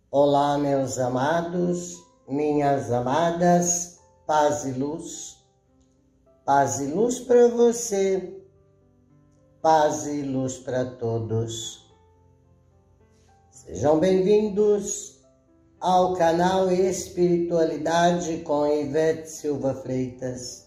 Olá, meus amados, minhas amadas, paz e luz para você, paz e luz para todos. Sejam bem-vindos ao canal Espiritualidade com Ivete Silva Freitas.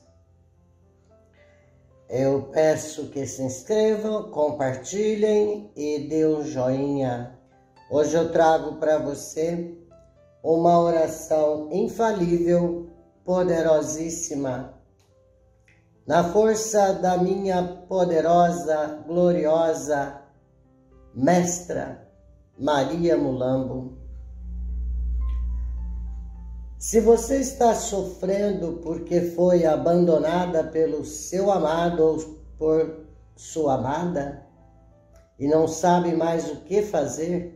Eu peço que se inscrevam, compartilhem e dê um joinha. Hoje eu trago para você uma oração infalível, poderosíssima, na força da minha poderosa, gloriosa Mestra Maria Mulambo. Se você está sofrendo porque foi abandonada pelo seu amado ou por sua amada e não sabe mais o que fazer,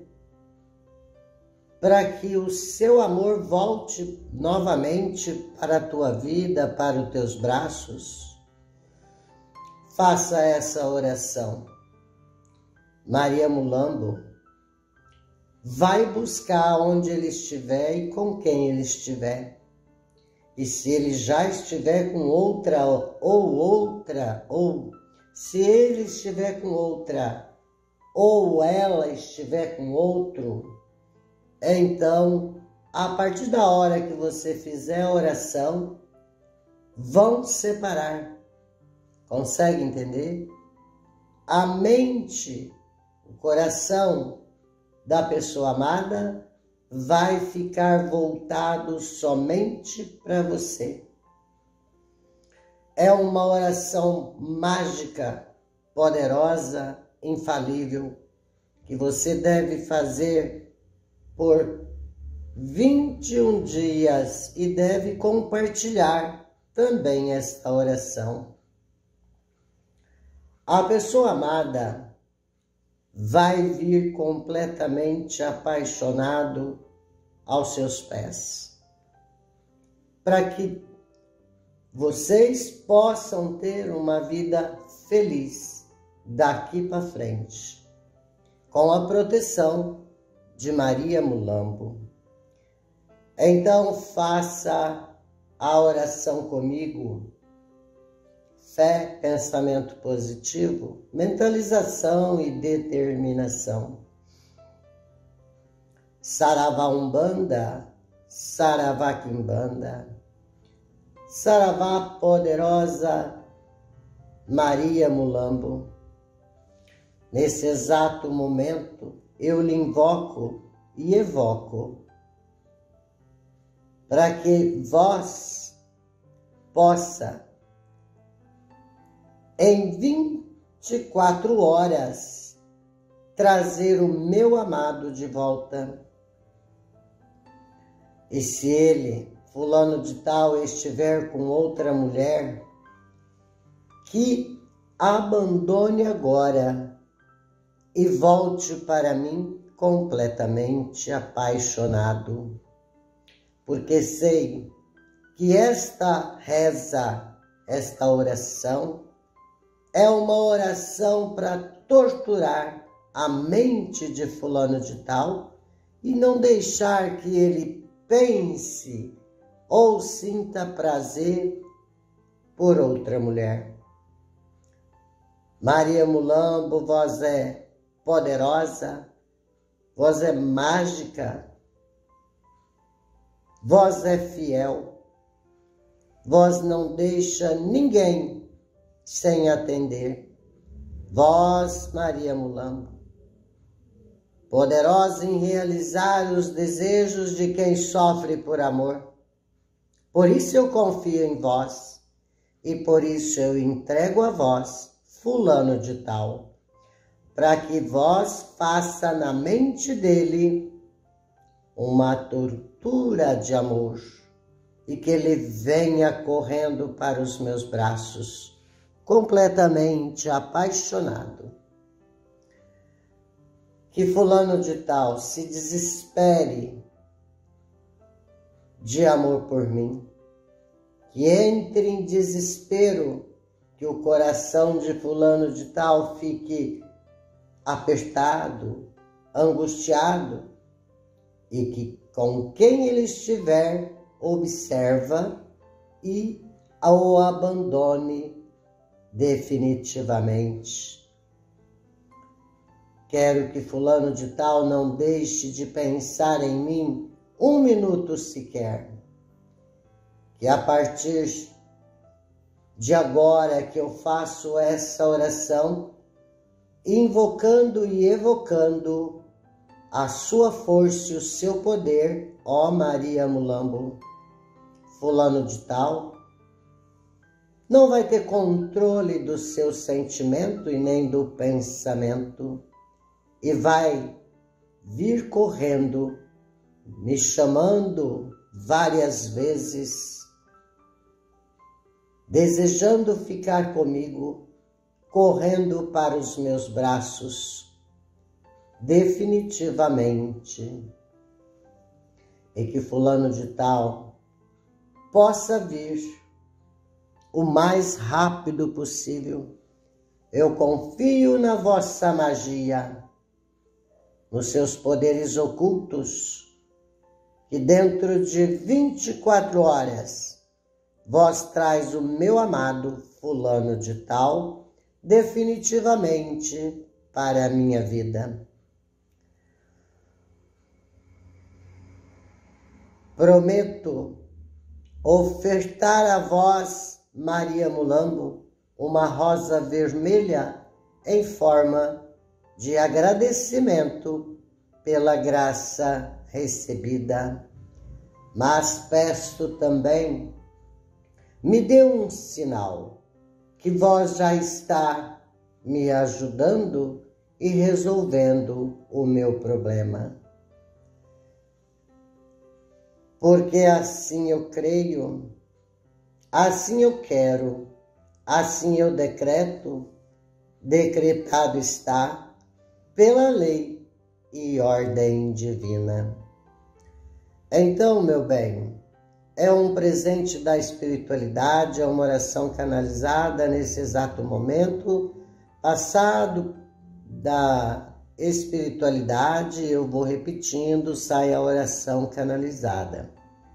para que o seu amor volte novamente para a tua vida, para os teus braços, faça essa oração. Maria Mulambo vai buscar onde ele estiver e com quem ele estiver. E se ele já estiver com outra, ou se ele estiver com outra, ou ela estiver com outro, então, a partir da hora que você fizer a oração, vão separar. Consegue entender? A mente, o coração da pessoa amada vai ficar voltado somente para você. É uma oração mágica, poderosa, infalível, que você deve fazer por 21 dias e deve compartilhar também esta oração. A pessoa amada vai vir completamente apaixonado aos seus pés, para que vocês possam ter uma vida feliz daqui para frente, com a proteção de Maria Mulambo. Então faça a oração comigo. Fé, pensamento positivo, mentalização e determinação. Saravá Umbanda, Saravá Quimbanda, Saravá poderosa Maria Mulambo. Nesse exato momento, eu lhe invoco e evoco para que vós possa, em 24 horas, trazer o meu amado de volta. E se ele, fulano de tal, estiver com outra mulher, que abandone agora e volte para mim completamente apaixonado, porque sei que esta reza, esta oração, é uma oração para torturar a mente de fulano de tal e não deixar que ele pense ou sinta prazer por outra mulher. Maria Mulambo, vós é poderosa, vós é mágica, vós é fiel, vós não deixa ninguém sem atender. Vós, Maria Mulambo, poderosa em realizar os desejos de quem sofre por amor. Por isso eu confio em vós e por isso eu entrego a vós, fulano de tal, para que vós faça na mente dele uma tortura de amor e que ele venha correndo para os meus braços, completamente apaixonado. Que fulano de tal se desespere de amor por mim, que entre em desespero, que o coração de fulano de tal fique apertado, angustiado, e que com quem ele estiver, observa e o abandone definitivamente. Quero que fulano de tal não deixe de pensar em mim um minuto sequer. Que a partir de agora que eu faço essa oração, invocando e evocando a sua força e o seu poder, ó Maria Mulambo, fulano de tal, não vai ter controle do seu sentimento e nem do pensamento, e vai vir correndo, me chamando várias vezes, desejando ficar comigo, correndo para os meus braços, definitivamente, e que fulano de tal possa vir o mais rápido possível. Eu confio na vossa magia, nos seus poderes ocultos, que dentro de 24 horas vós traz o meu amado fulano de tal definitivamente para a minha vida. Prometo ofertar a vós, Maria Mulambo, uma rosa vermelha em forma de agradecimento pela graça recebida. Mas peço também, me dê um sinal que vós já está me ajudando e resolvendo o meu problema. Porque assim eu creio, assim eu quero, assim eu decreto, decretado está pela lei e ordem divina. Então, meu bem, é um presente da espiritualidade, é uma oração canalizada nesse exato momento, passado da espiritualidade, eu vou repetindo, sai a oração canalizada.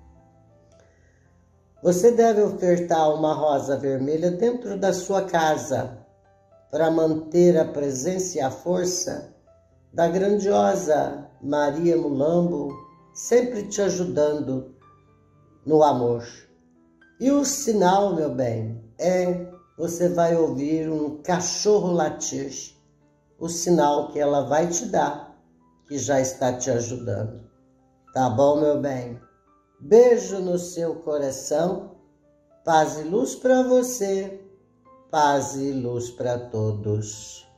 Você deve ofertar uma rosa vermelha dentro da sua casa para manter a presença e a força da grandiosa Maria Mulambo, sempre te ajudando no amor. E o sinal, meu bem, você vai ouvir um cachorro latir, o sinal que ela vai te dar, que já está te ajudando. Tá bom, meu bem? Beijo no seu coração, paz e luz para você, paz e luz para todos.